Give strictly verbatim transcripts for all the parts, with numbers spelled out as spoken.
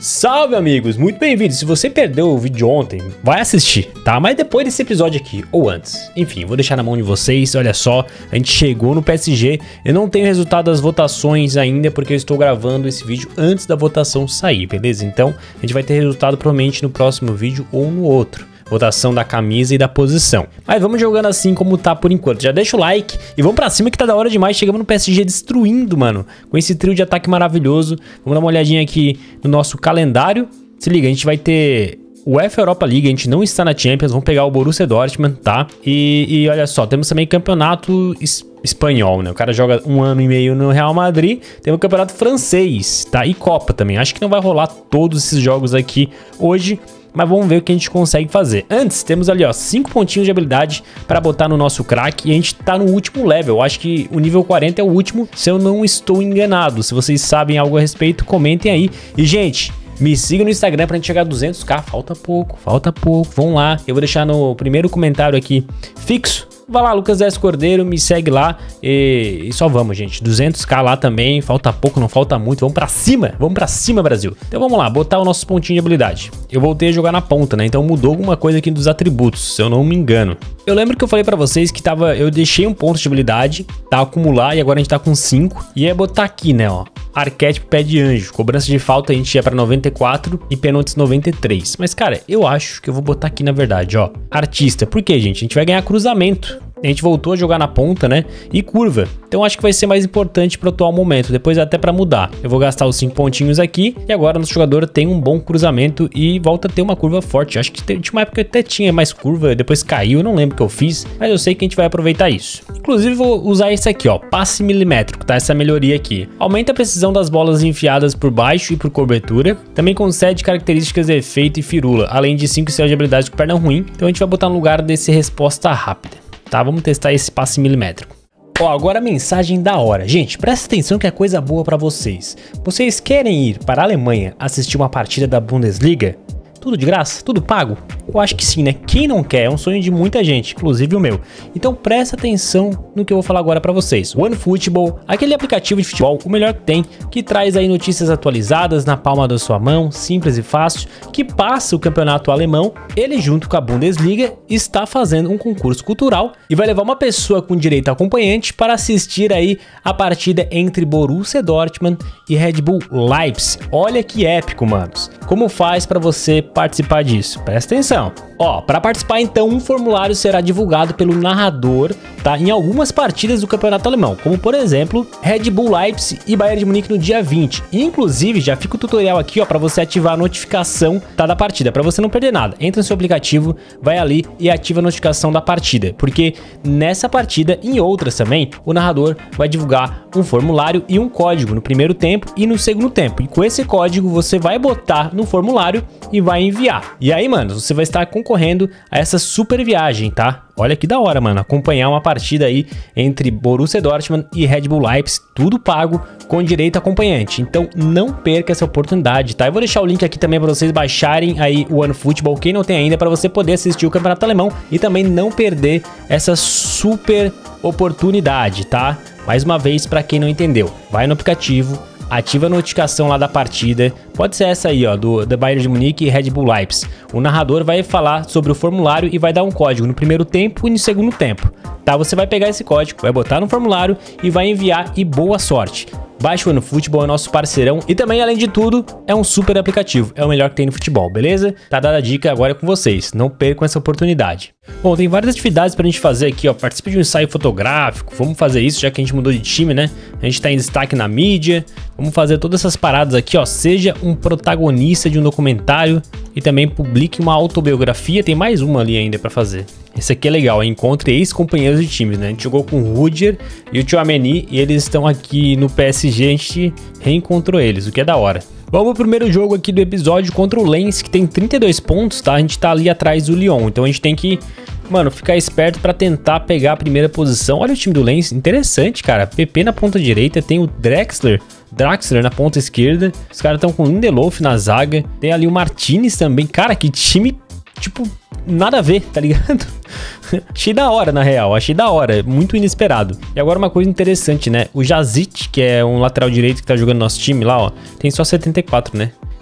Salve, amigos, muito bem-vindos. Se você perdeu o vídeo de ontem, vai assistir, tá? Mas depois desse episódio aqui, ou antes. Enfim, vou deixar na mão de vocês. Olha só, a gente chegou no P S G. Eu não tenho resultado das votações ainda, porque eu estou gravando esse vídeo antes da votação sair, beleza? Então, a gente vai ter resultado provavelmente no próximo vídeo ou no outro. Votação da camisa e da posição. Mas vamos jogando assim como tá por enquanto. Já deixa o like e vamos pra cima que tá da hora demais. Chegamos no P S G destruindo, mano. Com esse trio de ataque maravilhoso. Vamos dar uma olhadinha aqui no nosso calendário. Se liga, a gente vai ter o UEFA Europa League. A gente não está na Champions. Vamos pegar o Borussia Dortmund, tá? E, e olha só, temos também campeonato es espanhol, né? O cara joga um ano e meio no Real Madrid. Tem o campeonato francês, tá? E Copa também. Acho que não vai rolar todos esses jogos aqui hoje, mas vamos ver o que a gente consegue fazer. Antes, temos ali, ó, cinco pontinhos de habilidade para botar no nosso craque. E a gente tá no último level. Eu acho que o nível quarenta é o último, se eu não estou enganado. Se vocês sabem algo a respeito, comentem aí. E, gente, me siga no Instagram pra gente chegar a duzentos k. Falta pouco, falta pouco. Vamos lá. Eu vou deixar no primeiro comentário aqui fixo. Vai lá, Lucas S. Cordeiro, me segue lá e, e só vamos, gente. duzentos k lá também, falta pouco, não falta muito. Vamos pra cima, vamos pra cima, Brasil. Então vamos lá, botar o nosso pontinho de habilidade. Eu voltei a jogar na ponta, né? Então mudou alguma coisa aqui dos atributos, se eu não me engano. Eu lembro que eu falei pra vocês que tava, eu deixei um ponto de habilidade, tá, acumular, e agora a gente tá com cinco. E ia botar aqui, né, ó, arquétipo pé de anjo. Cobrança de falta a gente ia pra noventa e quatro e pênaltis noventa e três. Mas, cara, eu acho que eu vou botar aqui, na verdade, ó, artista. Por quê, gente? A gente vai ganhar cruzamento. A gente voltou a jogar na ponta, né? E curva. Então acho que vai ser mais importante para o atual momento. Depois até para mudar. Eu vou gastar os cinco pontinhos aqui. E agora nosso jogador tem um bom cruzamento e volta a ter uma curva forte. Acho que tinha uma época que até tinha mais curva. Depois caiu. Eu não lembro o que eu fiz. Mas eu sei que a gente vai aproveitar isso. Inclusive vou usar esse aqui, ó. Passe milimétrico, tá? Essa melhoria aqui. Aumenta a precisão das bolas enfiadas por baixo e por cobertura. Também concede características de efeito e firula. Além de cinco estrelas de habilidade com perna ruim. Então a gente vai botar no lugar desse resposta rápida. Tá, vamos testar esse passe milimétrico. Ó, agora a mensagem da hora. Gente, presta atenção que é coisa boa pra vocês. Vocês querem ir para a Alemanha assistir uma partida da Bundesliga? Tudo de graça? Tudo pago? Eu acho que sim, né? Quem não quer? É um sonho de muita gente, inclusive o meu. Então presta atenção no que eu vou falar agora pra vocês. OneFootball, aquele aplicativo de futebol, o melhor que tem, que traz aí notícias atualizadas na palma da sua mão, simples e fácil, que passa o campeonato alemão. Ele, junto com a Bundesliga, está fazendo um concurso cultural e vai levar uma pessoa com direito a acompanhante para assistir aí a partida entre Borussia Dortmund e Red Bull Leipzig. Olha que épico, manos. Como faz para você participar disso? Presta atenção. Ó, para participar então, um formulário será divulgado pelo narrador, tá, em algumas partidas do campeonato alemão, como por exemplo, Red Bull Leipzig e Bayern de Munique no dia vinte. E, inclusive, já fica o tutorial aqui, ó, para você ativar a notificação, tá, da partida, para você não perder nada. Entra no seu aplicativo, vai ali e ativa a notificação da partida, porque nessa partida e em outras também, o narrador vai divulgar um formulário e um código no primeiro tempo e no segundo tempo. E com esse código você vai botar no formulário e vai enviar. E aí, mano, você vai estar concorrendo a essa super viagem, tá? Olha que da hora, mano, acompanhar uma partida aí entre Borussia Dortmund e Red Bull Leipzig, tudo pago com direito a acompanhante. Então não perca essa oportunidade, tá? Eu vou deixar o link aqui também para vocês baixarem aí o OneFootball, quem não tem ainda, para você poder assistir o campeonato alemão e também não perder essa super oportunidade, tá? Mais uma vez, para quem não entendeu, vai no aplicativo, ativa a notificação lá da partida, pode ser essa aí, ó, do, do Bayern de Munique e Red Bull Leipzig. O narrador vai falar sobre o formulário e vai dar um código no primeiro tempo e no segundo tempo, tá? Você vai pegar esse código, vai botar no formulário e vai enviar e boa sorte. Baixe o OneFootball, é nosso parceirão e também, além de tudo, é um super aplicativo, é o melhor que tem no futebol, beleza? Tá dada a dica, agora é com vocês, não percam essa oportunidade. Bom, tem várias atividades pra gente fazer aqui, ó, participe de um ensaio fotográfico, vamos fazer isso já que a gente mudou de time, né? A gente tá em destaque na mídia, vamos fazer todas essas paradas aqui, ó, seja um protagonista de um documentário e também publique uma autobiografia, tem mais uma ali ainda pra fazer. Esse aqui é legal, encontre ex-companheiros de time, né? A gente jogou com o Rudiger e o Tchouaméni e eles estão aqui no P S G, a gente reencontrou eles, o que é da hora. Vamos pro primeiro jogo aqui do episódio contra o Lens, que tem trinta e dois pontos, tá? A gente tá ali atrás do Lyon, então a gente tem que, mano, ficar esperto pra tentar pegar a primeira posição. Olha o time do Lens, interessante, cara. P P na ponta direita, tem o Drexler, Draxler na ponta esquerda. Os caras estão com o Lindelof na zaga. Tem ali o Martinez também. Cara, que time, tipo, nada a ver, tá ligado? Achei da hora, na real, achei da hora, muito inesperado. E agora uma coisa interessante, né? O Jazic, que é um lateral direito que tá jogando no nosso time lá, ó, tem só setenta e quatro, né?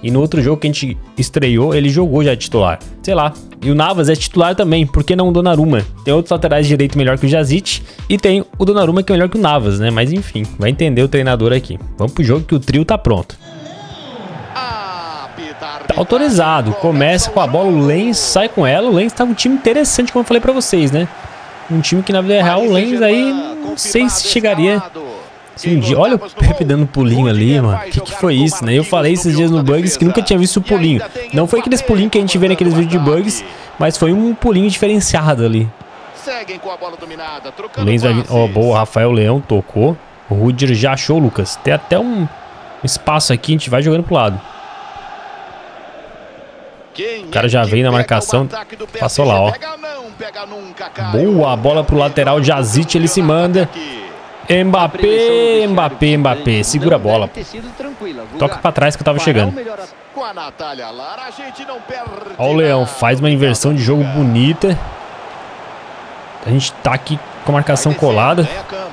E no outro jogo que a gente estreou, ele jogou já titular. Sei lá. E o Navas é titular também, por que não o Donnarumma? Tem outros laterais direito melhor que o Jazic e tem o Donnarumma que é melhor que o Navas, né? Mas enfim, vai entender o treinador aqui. Vamos pro jogo que o trio tá pronto. Tá autorizado, começa com a bola, o Lens sai com ela. O Lens tá um time interessante, como eu falei pra vocês, né? Um time que na vida real, o Lens aí, não sei se chegaria... Se um dia, olha o Pepe dando pulinho ali, mano. O que, que foi isso, né? Eu falei esses dias no Bugs que nunca tinha visto o pulinho. Não foi aqueles pulinhos que a gente vê naqueles vídeos de Bugs, mas foi um pulinho diferenciado ali. O Lens vai vir. Ó, oh, boa, Rafael Leão tocou. O Rudiger já achou, Lucas. Tem até um espaço aqui, a gente vai jogando pro lado. O cara já veio na marcação, passou lá, ó. Boa, bola pro lateral, Jazic, ele se manda. Mbappé, Mbappé, Mbappé, segura a bola. Toca pra trás que eu tava chegando. Ó o Leão, faz uma inversão de jogo bonita. A gente tá aqui com a marcação colada.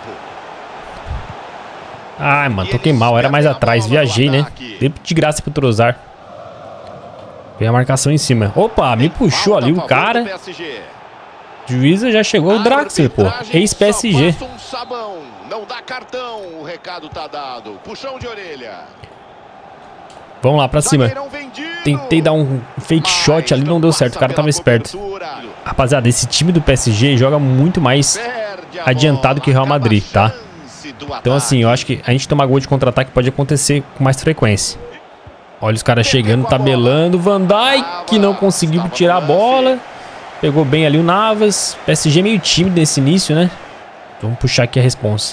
Ai, mano, toquei mal, era mais atrás, viajei, né? Dei de graça pro Trossard. Veio a marcação em cima. Opa, me puxou ali o cara. Juíza já chegou o Draxler, pô. Ex-P S G. Não dá cartão, o recado tá dado. Puxão de orelha. Vamos lá, pra cima. Tentei dar um fake shot ali, não deu certo. O cara tava esperto. Rapaziada, esse time do P S G joga muito mais adiantado que o Real Madrid, tá? Então assim, eu acho que a gente tomar gol de contra-ataque pode acontecer com mais frequência. Olha os caras chegando, tabelando. Van Dijk, que não conseguiu tirar a bola. Pegou bem ali o Navas. P S G meio tímido nesse início, né? Vamos puxar aqui a responsa.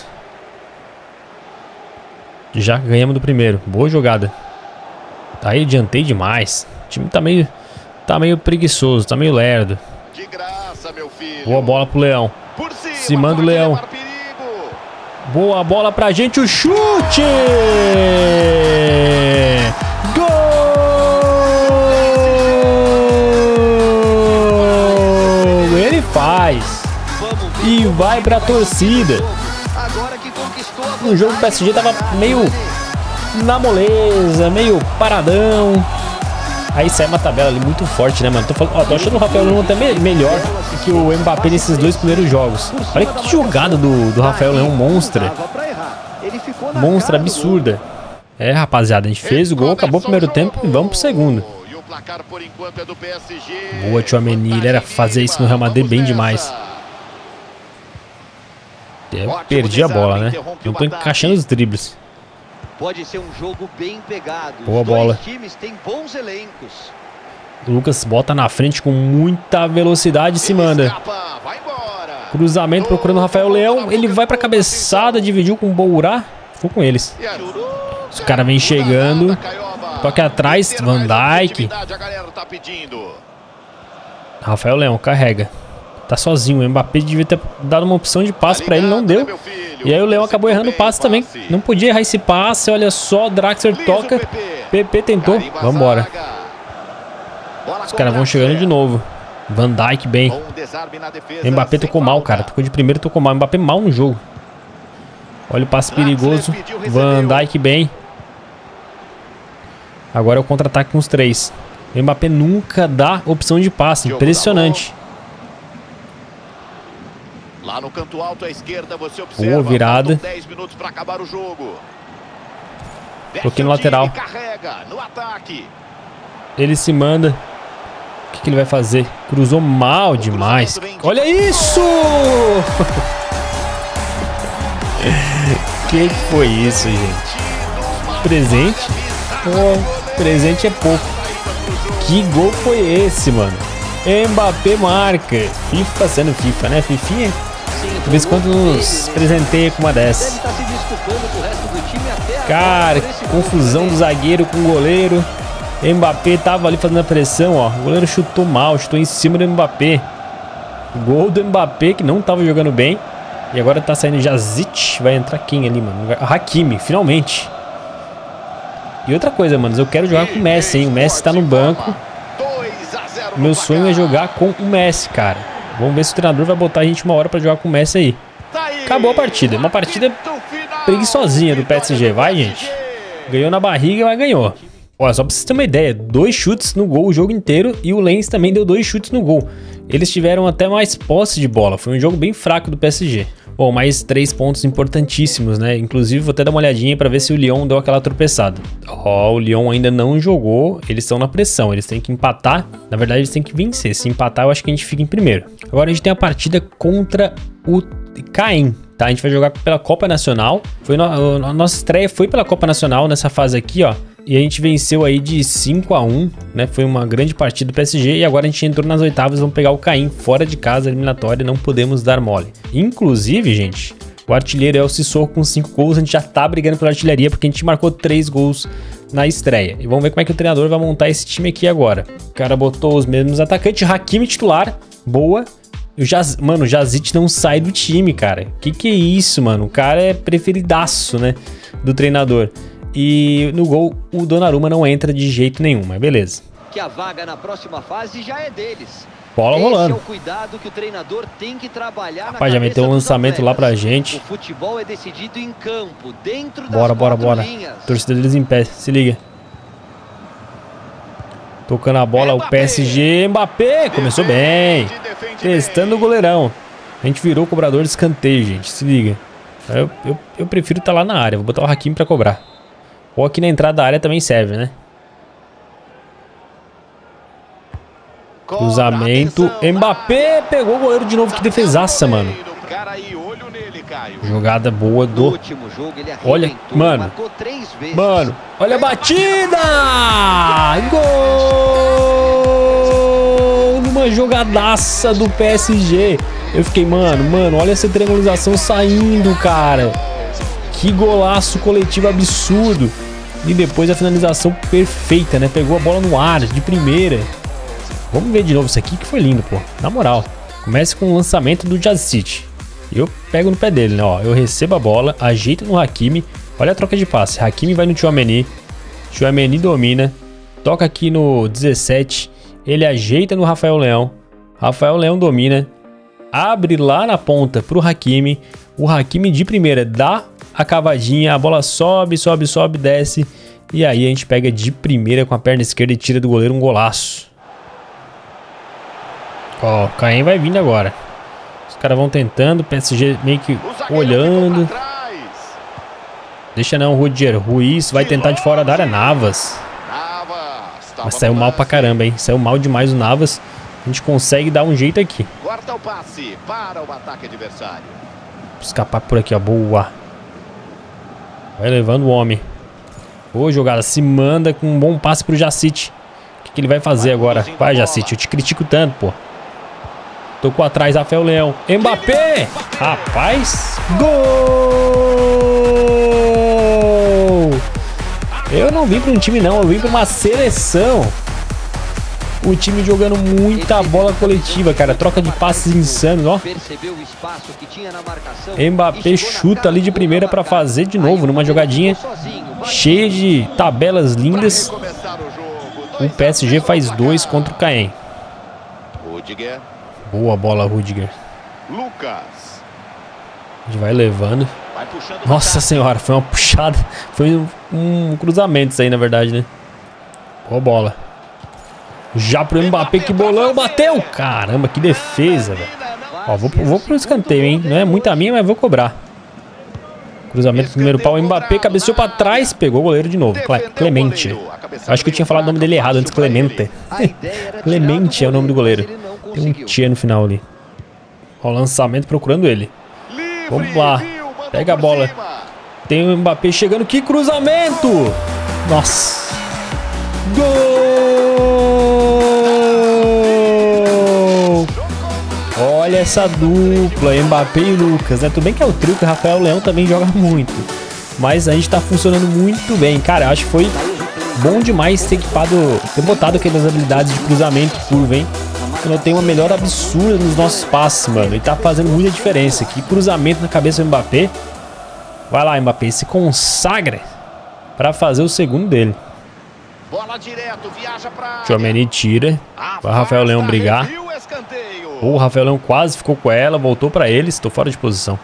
Já ganhamos do primeiro. Boa jogada. Aí adiantei demais. O time tá meio, tá meio preguiçoso, tá meio lerdo. Boa bola pro Leão. Se manda o Leão. Boa bola pra gente, o chute! Gol! Ele faz. E vai pra torcida. No jogo o P S G tava meio na moleza, meio paradão. Aí sai uma tabela ali muito forte, né, mano? Tô, falando, ó, tô achando o Rafael Leão até me melhor que o Mbappé nesses dois primeiros jogos. Olha que jogada do, do Rafael Leão, monstra. Monstra absurda. É, rapaziada, a gente fez o gol, acabou o primeiro tempo e vamos pro segundo. Boa, Tchouaméni, ele era fazer isso no Real Madrid bem demais. Eu perdi a bola, né? Não tô encaixando os dribles. Pode ser um jogo bem pegado. Boa bola. Os dois times têm bons elencos. O Lucas bota na frente com muita velocidade e se manda. Cruzamento procurando o Rafael Leão. Ele vai pra cabeçada, dividiu com o Bourá. Ficou com eles. Os caras vêm chegando. Toque atrás, Van Dijk. Rafael Leão carrega. Tá sozinho, o Mbappé devia ter dado uma opção de passe pra ele, não deu. E aí o Leão acabou errando o passe também. Não podia errar esse passe, olha só, Draxler toca. P P tentou, vambora. Os caras vão chegando de novo. Van Dijk bem. Mbappé tocou mal, cara. Tocou de primeiro, tocou mal. Mbappé mal no jogo. Olha o passe perigoso. Van Dijk bem. Agora é o contra-ataque com os três. O Mbappé nunca dá opção de passe, impressionante. Lá no canto alto à esquerda você observa. Boa virada. dez minutos para acabar o jogo. Coloquei no lateral. Carrega no ataque. Ele se manda. O que, que ele vai fazer? Cruzou mal demais. Olha isso! Que que foi isso, gente? Presente? Oh, presente é pouco. Que gol foi esse, mano? Mbappé marca. FIFA sendo FIFA, né? Fifinha? De vez em quando nos presenteia com uma dessas. Cara, confusão do zagueiro com o goleiro. Mbappé tava ali fazendo a pressão, ó. O goleiro chutou mal, chutou em cima do Mbappé. Gol do Mbappé, que não tava jogando bem. E agora tá saindo Jazic. Vai entrar quem ali, mano? Hakimi, finalmente. E outra coisa, mano, eu quero jogar com o Messi, hein? O Messi tá no banco. Meu sonho é jogar com o Messi, cara. Vamos ver se o treinador vai botar a gente uma hora pra jogar com o Messi aí. Acabou a partida. Uma partida preguiçosinha do P S G. Vai, gente. Ganhou na barriga, mas ganhou. Ó, só pra vocês terem uma ideia, dois chutes no gol o jogo inteiro e o Lens também deu dois chutes no gol. Eles tiveram até mais posse de bola, foi um jogo bem fraco do P S G. Bom, mais três pontos importantíssimos, né? Inclusive, vou até dar uma olhadinha pra ver se o Lyon deu aquela tropeçada. Ó, o Lyon ainda não jogou, eles estão na pressão, eles têm que empatar. Na verdade, eles têm que vencer. Se empatar, eu acho que a gente fica em primeiro. Agora a gente tem a partida contra o Caen, tá? A gente vai jogar pela Copa Nacional. Foi no... A nossa estreia foi pela Copa Nacional nessa fase aqui, ó. E a gente venceu aí de cinco a um, né? Foi uma grande partida do P S G. E agora a gente entrou nas oitavas, vamos pegar o Caen fora de casa, eliminatória, não podemos dar mole. Inclusive, gente, o artilheiro é o Sissoko com cinco gols. A gente já tá brigando pela artilharia porque a gente marcou três gols na estreia. E vamos ver como é que o treinador vai montar esse time aqui agora. O cara botou os mesmos atacantes. Hakimi titular, boa. O Jaz... Mano, o Jazic não sai do time, cara. Que que é isso, mano? O cara é preferidaço, né, do treinador. E no gol, o Donnarumma não entra de jeito nenhum, mas beleza. Que a vaga na próxima fase já é deles. Bola rolando. Esse é o cuidado que o treinador tem que trabalhar. Rapaz, já meteu um lançamento lá pra gente. O futebol é decidido em campo, dentro das Bora, bora, bora. linhas. Torcida deles em pé, se liga. Tocando a bola, o P S G, Mbappé, começou bem. Testando o goleirão. A gente virou o cobrador de escanteio, gente, se liga. Eu, eu, eu prefiro estar lá na área, vou botar o Hakimi pra cobrar. Ou aqui na entrada da área também serve, né? Cruzamento. Mbappé pegou o goleiro de novo. Que defesaça, mano. Jogada boa do... Olha, mano. Mano, olha a batida! Gol! Numa jogadaça do P S G. Eu fiquei, mano, mano, olha essa triangulização saindo, cara. Que golaço coletivo absurdo. E depois a finalização perfeita, né? Pegou a bola no ar, de primeira. Vamos ver de novo isso aqui que foi lindo, pô. Na moral. Comece com o lançamento do Jazic. Eu pego no pé dele, né? Ó, eu recebo a bola, ajeito no Hakimi. Olha a troca de passe. Hakimi vai no Tchouaméni. Tchouaméni domina. Toca aqui no dezessete. Ele ajeita no Rafael Leão. Rafael Leão domina. Abre lá na ponta pro Hakimi. O Hakimi de primeira dá a cavadinha, a bola sobe, sobe, sobe, desce. E aí a gente pega de primeira com a perna esquerda e tira do goleiro um golaço. Ó, o Caen vai vindo agora. Os caras vão tentando, o P S G meio que olhando. Deixa não, Rudiger. Ruiz vai tentar de fora da área. Navas. Mas saiu mal pra caramba, hein? Saiu mal demais o Navas. A gente consegue dar um jeito aqui. Corta o passe para o ataque adversário. Escapar por aqui, ó. Boa. Vai levando o homem. Boa jogada. Se manda com um bom passe pro Jazic. O que, que ele vai fazer agora? Vai, Jazic. Eu te critico tanto, pô. Tocou atrás, Rafael Leão. Mbappé! Rapaz. Gol! Eu não vim para um time, não. Eu vim para uma seleção. O time jogando muita bola coletiva, cara. Troca de passes insanos, ó. Mbappé chuta ali de primeira para fazer de novo numa jogadinha cheia de tabelas lindas. O P S G faz dois contra o Caen. Boa bola, Rudiger. Lucas. A gente vai levando. Nossa senhora, foi uma puxada. Foi um, um cruzamento isso aí, na verdade, né? Boa bola. Já pro Mbappé, que bolão, bateu! Caramba, que defesa, velho. Ó, vou, vou pro escanteio, hein? Não é muita minha, mas vou cobrar. Cruzamento do primeiro pau, Mbappé cabeceou pra trás, pegou o goleiro de novo. Clemente. Acho que eu tinha falado o nome dele errado antes, Clemente. Clemente é o nome do goleiro. Tem um tia no final ali. Ó, o lançamento procurando ele. Vamos lá. Pega a bola. Tem o Mbappé chegando. Que cruzamento! Nossa. Gol! Olha essa dupla. Mbappé e Lucas, né? Tudo bem que é o trio que o Rafael Leão também joga muito. Mas a gente tá funcionando muito bem. Cara, eu acho que foi bom demais ter equipado, ter botado aquelas habilidades de cruzamento curva, hein? Eu tenho uma melhora absurda nos nossos passes, mano. E tá fazendo muita diferença. Que cruzamento na cabeça do Mbappé. Vai lá, Mbappé. Se consagra pra fazer o segundo dele. Bola direto, viaja pra... Tchouaméni tira. Vai o Rafael Leão brigar. O Rafael Leão quase ficou com ela. Voltou pra ele. Estou fora de posição.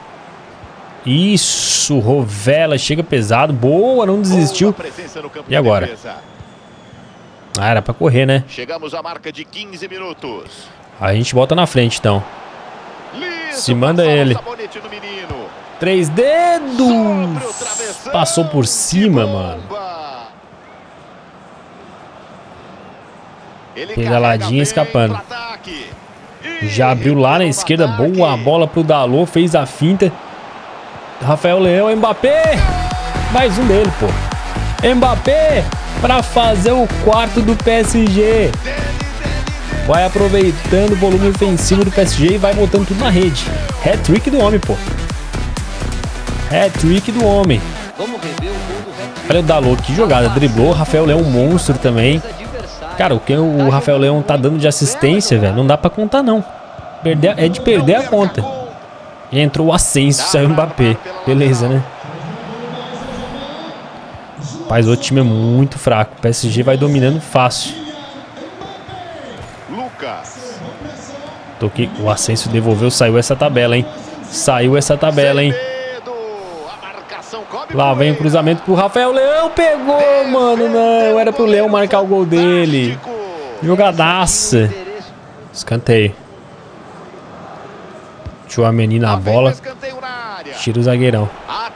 Isso. Rovella chega pesado. Boa, não desistiu. E agora? Ah, era pra correr, né? Chegamos à marca de quinze minutos. A gente bota na frente, então. Liso, Se manda ele. no menino. Três dedos! Passou por cima, mano. Pedaladinha escapando. Já abriu lá na esquerda. Boa bola pro Dalot. Fez a finta. Rafael Leão, Mbappé. Mais um dele, pô. Mbappé pra fazer o quarto do P S G. Vai aproveitando o volume ofensivo do P S G e vai botando tudo na rede. Hat-trick do homem, pô. Hat-trick do homem. Olha o Dalot, que jogada. Driblou. Rafael Leão, monstro também. Cara, o que o Rafael Leão tá dando de assistência, velho, não dá pra contar, não. Perder, é de perder a conta. E entrou o Asensio, saiu o Mbappé. Beleza, né? Mas o time é muito fraco. O P S G vai dominando fácil. Lucas. Toquei. O Asensio devolveu, saiu essa tabela, hein? Saiu essa tabela, hein? Lá vem o cruzamento pro Rafael Leão. Pegou, mano. Não, era pro Leão marcar o gol dele. Jogadaça. Escanteio. Tchouaméni na bola. Tira o zagueirão.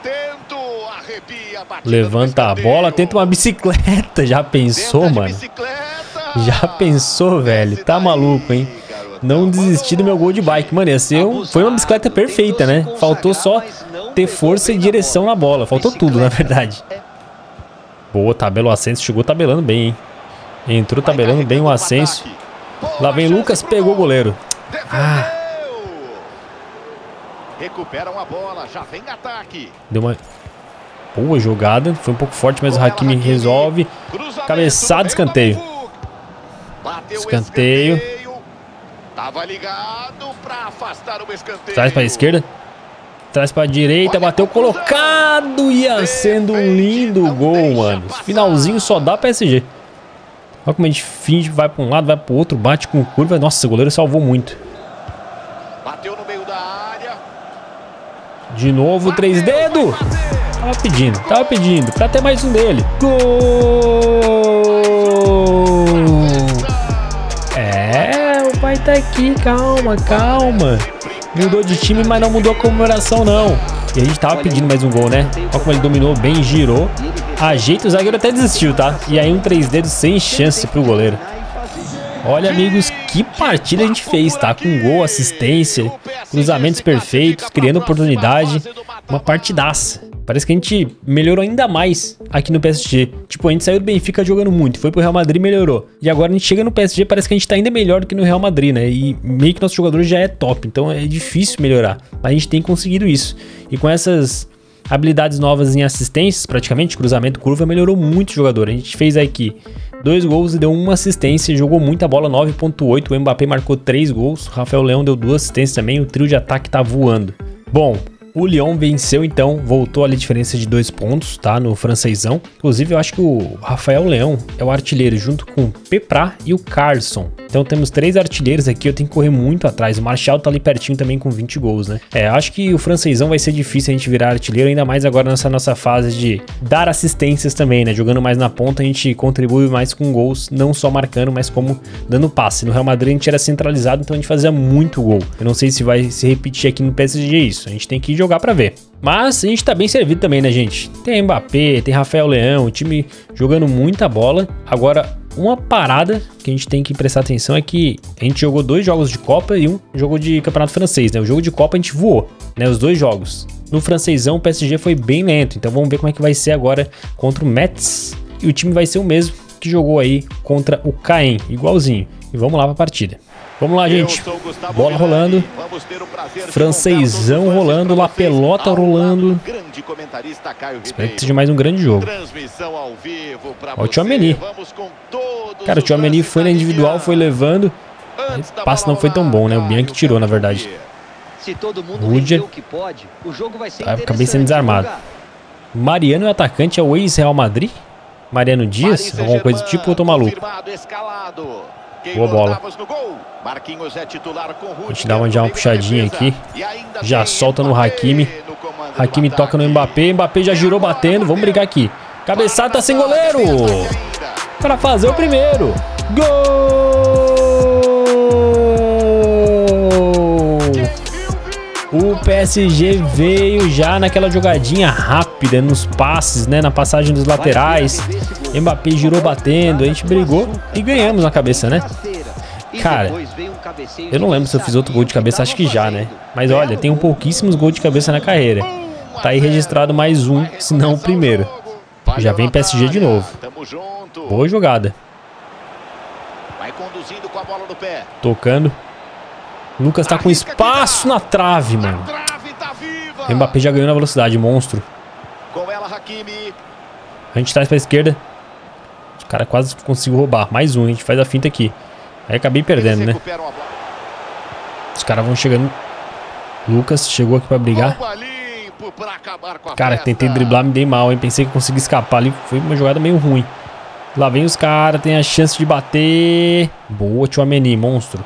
Levanta a bola. Tenta uma bicicleta. Já pensou, mano? Já pensou, velho? Tá maluco, hein? Não desistir do meu gol de bike. Mano, ia ser um... foi uma bicicleta perfeita, né? Faltou só ter força e direção na bola. Faltou tudo, na verdade. Boa, tabela o Asensio. Chegou tabelando bem, hein? Entrou tabelando bem o Asensio. Lá vem Lucas, pegou o goleiro. Ah. Recuperam a bola, já vem ataque. Deu uma boa jogada. Foi um pouco forte, mas o Hakimi resolve. Cabeçada, escanteio. Escanteio. Tava ligado para afastar o escanteio. Traz para a esquerda. Traz para a direita, bateu colocado. Ia sendo um lindo gol, mano. Finalzinho só dá P S G. Olha como a gente finge, vai para um lado, vai para o outro, bate com curva. Nossa, o goleiro salvou muito. Bateu no meio da área. De novo, três dedos. Tava pedindo, tava pedindo. Para ter mais um dele. Gol! É, o pai tá aqui. Calma, calma. Mudou de time, mas não mudou a comemoração, não. E a gente tava pedindo mais um gol, né? Olha como ele dominou bem, girou. Ajeita, o zagueiro até desistiu, tá? E aí um três dedos sem chance pro goleiro. Olha, amigos, que partida a gente fez, tá? Com gol, assistência, cruzamentos perfeitos, criando oportunidade. Uma partidaça. Parece que a gente melhorou ainda mais aqui no P S G. Tipo, a gente saiu do Benfica jogando muito, foi pro Real Madrid e melhorou. E agora a gente chega no P S G, parece que a gente tá ainda melhor do que no Real Madrid, né? E meio que nosso jogador já é top, então é difícil melhorar. Mas a gente tem conseguido isso. E com essas habilidades novas em assistências, praticamente, cruzamento, curva, melhorou muito o jogador. A gente fez aqui dois gols e deu uma assistência, jogou muita bola, nove ponto oito. O Mbappé marcou três gols, o Rafael Leão deu duas assistências também, o trio de ataque tá voando. Bom, o Lyon venceu, então, voltou ali a diferença de dois pontos, tá? No francesão. Inclusive, eu acho que o Rafael Leão é o artilheiro, junto com o Pepra e o Carlson. Então, temos três artilheiros aqui, eu tenho que correr muito atrás. O Martial tá ali pertinho também com vinte gols, né? É, acho que o francesão vai ser difícil a gente virar artilheiro, ainda mais agora nessa nossa fase de dar assistências também, né? Jogando mais na ponta, a gente contribui mais com gols, não só marcando, mas como dando passe. No Real Madrid, a gente era centralizado, então a gente fazia muito gol. Eu não sei se vai se repetir aqui no P S G isso. A gente tem que jogar pra ver. Mas a gente tá bem servido também, né, gente? Tem Mbappé, tem Rafael Leão, o time jogando muita bola. Agora, uma parada que a gente tem que prestar atenção é que a gente jogou dois jogos de Copa e um jogo de Campeonato Francês, né? O jogo de Copa a gente voou, né? Os dois jogos. No francesão, o P S G foi bem lento, então vamos ver como é que vai ser agora contra o Metz. E o time vai ser o mesmo que jogou aí contra o Caen, igualzinho. E vamos lá pra partida. Vamos lá, gente. Bola rolando. Francesão rolando. La Pelota rolando. Espero que seja mais um grande jogo. Olha o Tchouaméni. Cara, o Tchouaméni foi na individual, foi levando. O passe não foi tão bom, né? O Bianchi tirou, na verdade. Rudiger. Ah, acabei sendo desarmado. Mariano é o atacante, é o ex-Real Madrid? Mariano Dias? Alguma coisa do tipo, eu tô maluco. Boa bola. A gente dá uma, já uma puxadinha aqui. Já solta no Hakimi. Hakimi toca no Mbappé. Mbappé já girou batendo. Vamos brigar aqui. Cabeçada, tá sem goleiro. para fazer o primeiro. Gol! O P S G veio já naquela jogadinha rápida, nos passes, né, na passagem dos laterais. Mbappé girou batendo, a gente brigou e ganhamos na cabeça, né? Cara, eu não lembro se eu fiz outro gol de cabeça, acho que já, né? Mas olha, tenho pouquíssimos gols de cabeça na carreira. Tá aí registrado mais um, se não o primeiro. Já vem P S G de novo. Boa jogada. Tocando. Lucas tá com espaço na trave, mano. O Mbappé já ganhou na velocidade, monstro. A gente traz pra esquerda. O cara quase conseguiu roubar. Mais um, a gente faz a finta aqui. Aí acabei perdendo, né? Os caras vão chegando. Lucas chegou aqui pra brigar. Cara, tentei driblar, me dei mal, hein? Pensei que eu consegui escapar ali. Foi uma jogada meio ruim. Lá vem os caras, tem a chance de bater. Boa, Tchouaméni, monstro.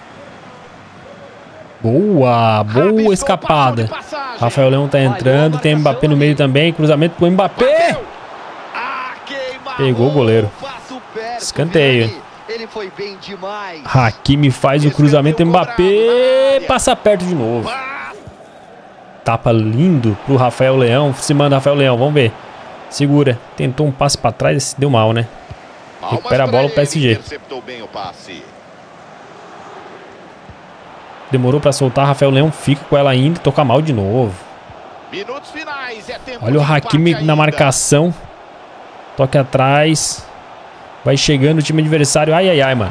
Boa, boa escapada. Rafael Leão tá entrando, tem Mbappé no meio também. Cruzamento pro Mbappé. Pegou o goleiro. Escanteio. Hakimi faz o cruzamento, Mbappé passa perto de novo. Tapa lindo pro Rafael Leão. Se manda Rafael Leão, vamos ver. Segura, tentou um passe pra trás, deu mal, né? Recupera a bola o P S G. Demorou pra soltar, Rafael Leão fica com ela ainda, toca mal de novo. Olha o Hakimi na marcação. Toque atrás. Vai chegando o time adversário. Ai, ai, ai, mano.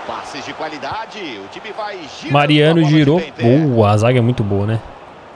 Mariano girou. Boa, a zaga é muito boa, né?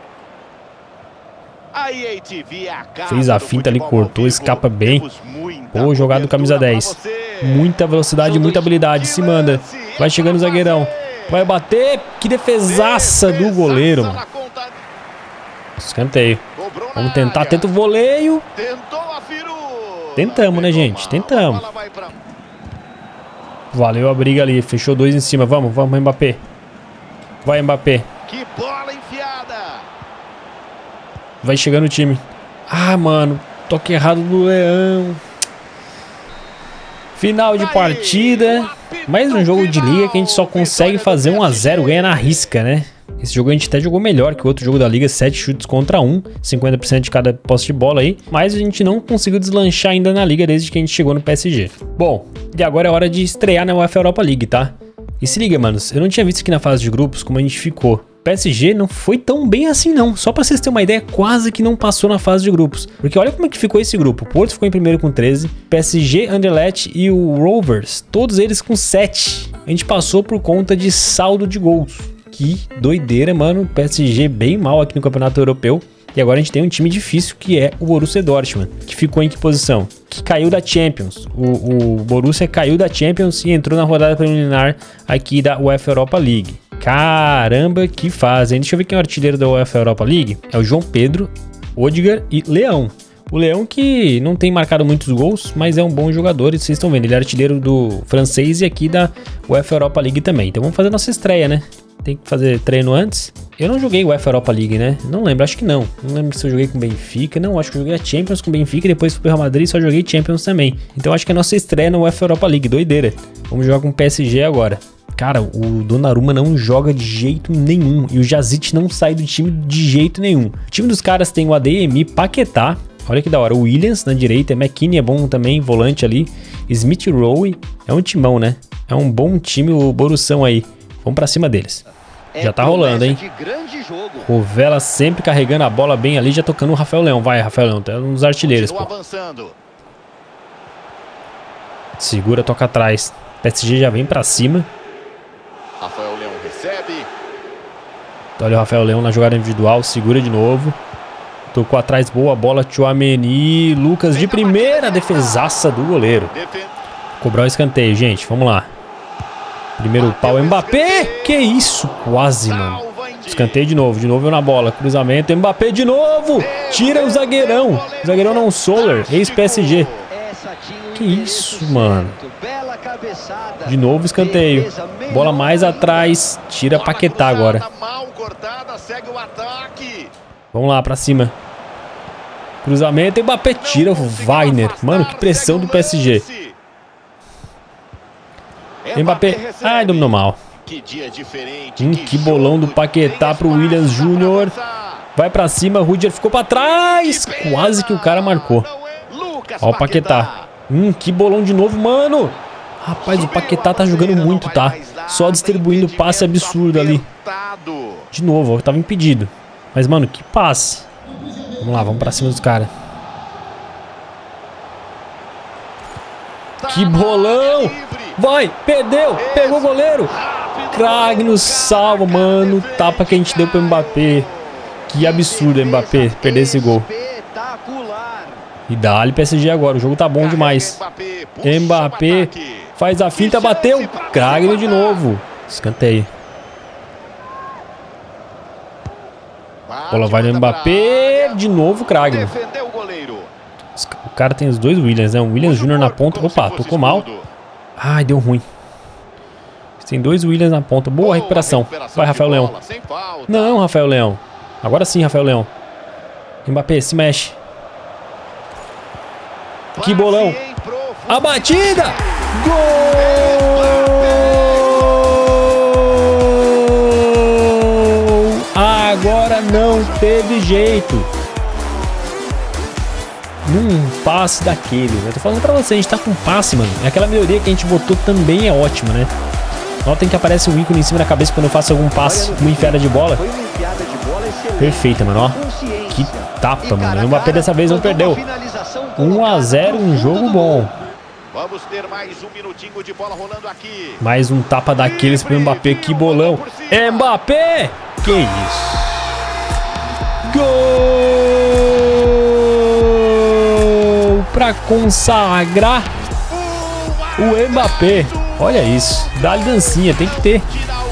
Fez a finta ali, cortou, escapa bem. Boa jogada do camisa dez. Muita velocidade, muita habilidade. Se manda. Vai chegando o zagueirão. Vai bater. Que defesaça do goleiro, mano. Escanteio. Vamos tentar. Tenta o voleio. Tentamos, né, gente? Tentamos. Valeu a briga ali. Fechou dois em cima. Vamos, vamos, Mbappé. Vai, Mbappé. Que bola enfiada. Vai chegando o time. Ah, mano. Toque errado do Leão. Final de partida. Mais um jogo de liga que a gente só consegue fazer um a zero. Ganha na risca, né? Esse jogo a gente até jogou melhor que o outro jogo da liga. sete chutes contra um. cinquenta por cento de cada posse de bola aí. Mas a gente não conseguiu deslanchar ainda na liga desde que a gente chegou no P S G. Bom, e agora é hora de estrear na UEFA Europa League, tá? E se liga, manos. Eu não tinha visto aqui na fase de grupos como a gente ficou. P S G não foi tão bem assim não, só pra vocês terem uma ideia, quase que não passou na fase de grupos, porque olha como é que ficou esse grupo. O Porto ficou em primeiro com treze, P S G, Anderlecht e o Rovers, todos eles com sete. A gente passou por conta de saldo de gols. Que doideira, mano, P S G bem mal aqui no Campeonato Europeu. E agora a gente tem um time difícil que é o Borussia Dortmund, que ficou em que posição? Que caiu da Champions. O, o Borussia caiu da Champions e entrou na rodada preliminar aqui da UEFA Europa League. Caramba, que fazem. Deixa eu ver quem é o artilheiro da UEFA Europa League. É o João Pedro, Odegaard e Leão. O Leão que não tem marcado muitos gols, mas é um bom jogador. E vocês estão vendo, ele é artilheiro do francês e aqui da UEFA Europa League também. Então vamos fazer nossa estreia, né? Tem que fazer treino antes. Eu não joguei UEFA Europa League, né? Não lembro, acho que não. Não lembro se eu joguei com o Benfica. Não, acho que eu joguei a Champions com o Benfica e depois fui pro Real Madrid e só joguei Champions também. Então acho que é a nossa estreia na UEFA Europa League. Doideira. Vamos jogar com o P S G agora. Cara, o Donnarumma não joga de jeito nenhum. E o Jazic não sai do time de jeito nenhum. O time dos caras tem o Adeyemi, Paquetá. Olha que da hora. O Williams na direita. McKinney é bom também, volante ali. Smith Rowe. É um timão, né? É um bom time o Borussão aí. Vamos pra cima deles. Já tá rolando, hein? Rovella sempre carregando a bola bem ali, já tocando o Rafael Leão. Vai, Rafael Leão, tá nos artilheiros, pô. Segura, toca atrás. P S G já vem pra cima. Rafael Leão recebe. Olha o Rafael Leão na jogada individual, segura de novo. Tocou atrás, boa bola, Tchouaméni. Lucas de primeira, defesaça do goleiro. Cobrar o escanteio, gente, vamos lá. Primeiro pau, Mbappé. Que isso, quase, mano. Escanteio de novo, de novo eu na bola. Cruzamento, Mbappé de novo. Tira o zagueirão. O zagueirão não, Soler, ex-P S G. Que isso, mano. De novo escanteio. Bola mais atrás. Tira Paquetá agora. Vamos lá, pra cima. Cruzamento, Mbappé tira o Wagner. Mano, que pressão do P S G. Mbappé. Ai, dominou mal. Que dia diferente. Hum, que bolão do Paquetá pro Williams Júnior. Vai pra cima, Rudiger ficou pra trás. Quase que o cara marcou. Ó o Paquetá. Hum, que bolão de novo, mano. Rapaz, o Paquetá tá jogando muito, tá? Só distribuindo passe absurdo ali. De novo, ó, tava impedido. Mas, mano, que passe. Vamos lá, vamos pra cima dos caras. Que bolão. Vai, perdeu, pegou o goleiro. Kragno salva, mano. Tapa que a gente deu pro Mbappé. Que absurdo, Mbappé, perder esse gol. E dá-lhe P S G agora, o jogo tá bom demais. Mbappé faz a finta, bateu. Kragno de novo. Escanteio. Bola vai no Mbappé. De novo Kragno. O cara tem os dois Williams, né? Um Williams Júnior na ponta. Opa, tocou mal. Ai, deu ruim. Tem dois Williams na ponta. Boa recuperação. Vai, Rafael Leão. Não, Rafael Leão. Agora sim, Rafael Leão. Mbappé, se mexe. Que bolão. A batida. Gol! Agora não teve jeito. Num passe daquele. Eu tô falando pra você, a gente tá com passe, mano. É aquela melhoria que a gente botou também é ótima, né? Notem que aparece um ícone em cima da cabeça quando eu faço algum passe, uma enfiada de bola. Perfeita, mano, ó. Que tapa, mano. O Mbappé dessa vez não perdeu. um a zero, um jogo bom. Vamos ter mais um minutinho de bola rolando aqui. Mais um tapa daqueles pro Mbappé, que bolão. Mbappé! Que isso? Gol! Pra consagrar o Mbappé. Olha isso. Dá-lhe dancinha, tem que ter.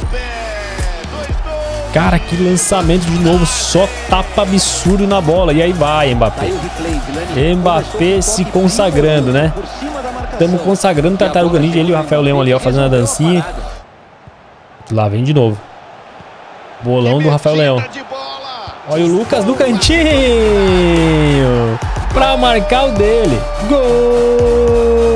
Cara, que lançamento de novo. Só tapa absurdo na bola. E aí vai, Mbappé. Mbappé se consagrando, né? Estamos consagrando o Tartaruga Ninja. Ele e o Rafael Leão ali, ó, fazendo a dancinha. Lá vem de novo. Bolão do Rafael Leão. Olha o Lucas no cantinho. Pra marcar o dele. Gol!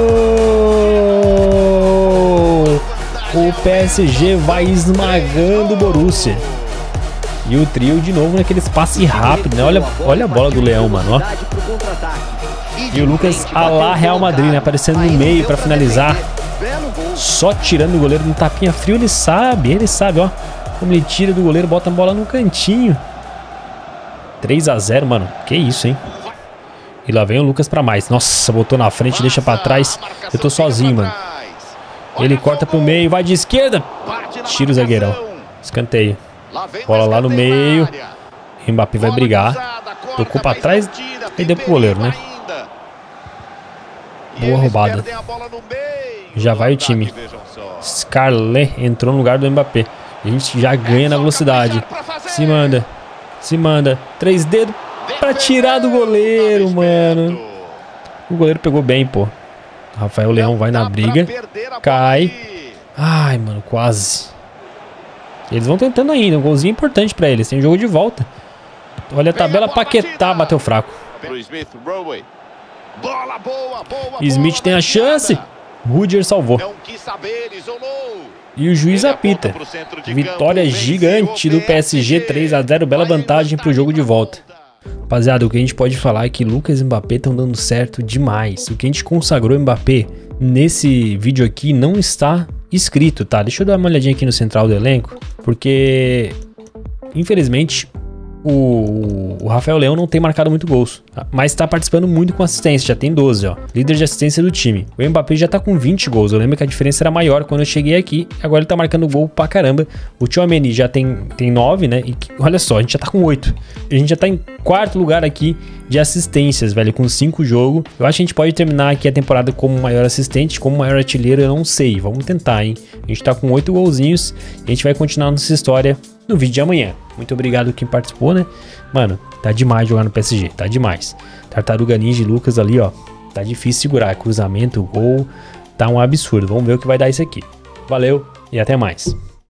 O P S G vai esmagando o Borussia. E o trio de novo naquele passe rápido, né? Olha, olha a bola do Leão, mano, ó. E o Lucas a lá Real Madrid, né? Aparecendo no meio pra finalizar. Só tirando o goleiro no tapinha frio, ele sabe, ele sabe, ó. Como ele tira do goleiro, bota a bola no cantinho. três a zero, mano. Que isso, hein? E lá vem o Lucas pra mais. Nossa, botou na frente, deixa pra trás. Eu tô sozinho, mano. Ele corta pro meio, vai de esquerda. Tira o zagueirão. Escanteio. Bola lá no meio. Mbappé vai brigar. Tocou pra trás e deu pro goleiro, né? Boa roubada. Já vai o time. Scarlett entrou no lugar do Mbappé. A gente já ganha na velocidade. Se manda. Se manda. Três dedos pra tirar do goleiro, mano. O goleiro pegou bem, pô. Rafael Leão vai na briga. Cai. Ai, mano, quase. Eles vão tentando ainda. Um golzinho importante pra eles. Tem jogo de volta. Olha a tabela. Paquetá bateu fraco. Smith tem a chance. Rudiger salvou. E o juiz apita. Vitória gigante do P S G, três a zero. Bela vantagem pro jogo de volta. Rapaziada, o que a gente pode falar é que Lucas e Mbappé estão dando certo demais. O que a gente consagrou Mbappé nesse vídeo aqui não está escrito, tá? Deixa eu dar uma olhadinha aqui no central do elenco, porque infelizmente o, o Rafael Leão não tem marcado muito gols, mas tá participando muito com assistência, já tem doze, ó. Líder de assistência do time. O Mbappé já tá com vinte gols, eu lembro que a diferença era maior quando eu cheguei aqui, agora ele tá marcando gol pra caramba. O Tchouaméni já tem, tem nove, né, e olha só, a gente já tá com oito. A gente já tá em quarto lugar aqui de assistências, velho, com cinco jogos. Eu acho que a gente pode terminar aqui a temporada como maior assistente, como maior artilheiro, eu não sei. Vamos tentar, hein. A gente tá com oito golzinhos e a gente vai continuar nossa história no vídeo de amanhã. Muito obrigado quem participou, né? Mano, tá demais jogar no P S G, tá demais. Tartaruga Ninja e Lucas ali, ó. Tá difícil segurar. Cruzamento, gol, tá um absurdo. Vamos ver o que vai dar isso aqui. Valeu e até mais.